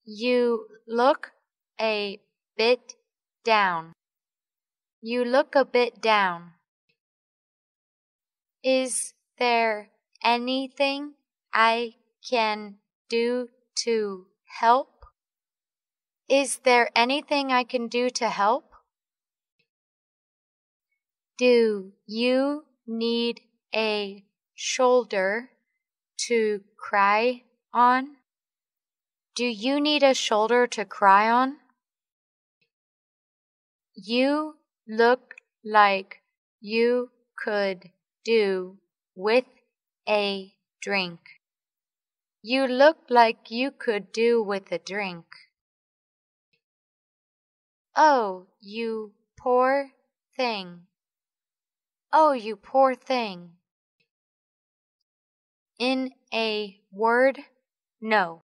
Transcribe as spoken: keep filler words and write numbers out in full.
You look a bit down. You look a bit down. Is there anything I can do to help? Is there anything I can do to help? Do you need a shoulder to cry on? Do you need a shoulder to cry on? You look like you could do with a drink. You look like you could do with a drink. Oh, you poor thing. Oh, you poor thing. In a word, no.